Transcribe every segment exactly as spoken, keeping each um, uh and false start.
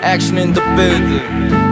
Action in the building,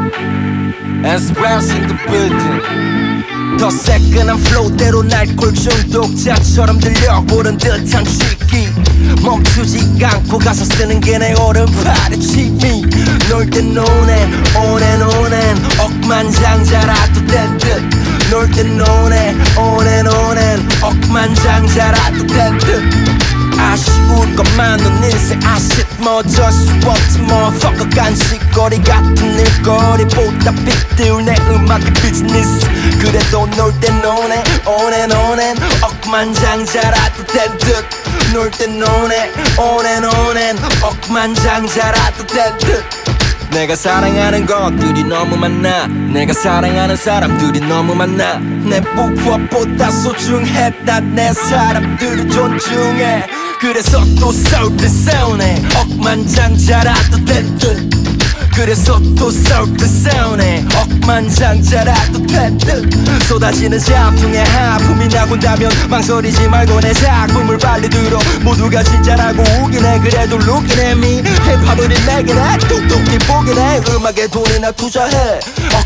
S-Rouse in the building. 더 새끈한 flow대로 날골 중독자처럼 들려오른 듯한 취기. 멈추지 않고 가서 쓰는 게 내 오른팔의 취미. 놀 땐 노네 on and on and 억만장자라도 된 듯. 놀 땐 노네 on and on and 억만장자라도 된 듯. 아쉬울 것만은 인생 아쉽 뭐 어쩔 수 없지 motherfucker. 간식거리 같은 일거리보다 빅딜 내 음악의 비즈니스. 그래도 놀 땐 노네 on and on and 억만장자라도 된 듯. 놀 땐 노네 on and on and 억만장자라도 된 듯. 내가 사랑하는 것들이 너무 많아. 내가 사랑하는 사람들이 너무 많아. 내 부부보다 소중해. 난 내 사람들을 존중해. 그래서 또 싸울 때 싸우네 억만장자라도 된 듯. 그래서 또 싸울 때 싸우네 억만장자라도 된 듯. 쏟아지는 작품에 하품이 나곤다면 망설이지 말고 내 작품을 빨리 들어. 모두가 진짜라고 우긴 해. 그래도 looking at me 힙합은 내겐 해. 똑똑히 보긴 해. 음악에 돈이나 투자해.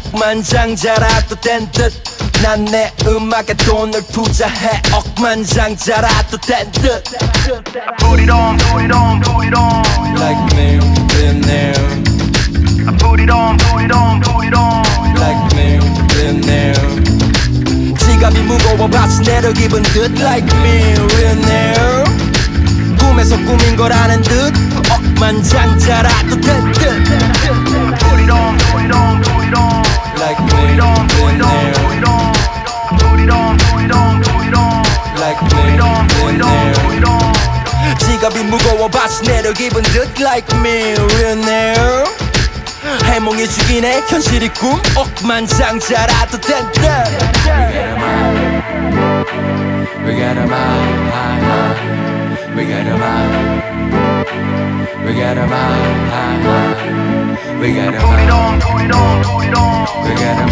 억만장자라도 된 듯. 난 내 음악에 돈을 투자해. 억만장자라도 된 듯. I put it on, put it on, put it on Like me, billionaire. I put it on, put it on, put it on Like me, billionaire. 지갑이 무거워 밭이 내려 기분 듯. Like me, billionaire. 꿈에서 꿈인 걸 아는 듯. 억만장자라도 된 듯. I put it on, put it on, put it on Like Put me, it on, put it on, billionaire. put it on I put it on, put it on, put it on Like Put me, it on, put it on, put it on 지갑이 무거워 밭이 내려 기분 듯. Like me, billionaire. 해몽이 죽이네 현실이 꿈. 억만장자라도 된 듯. We got a mind, high, high. We got a mind. We got a mind, high, high. We got a Put it mind. on, put it on, put it on We got a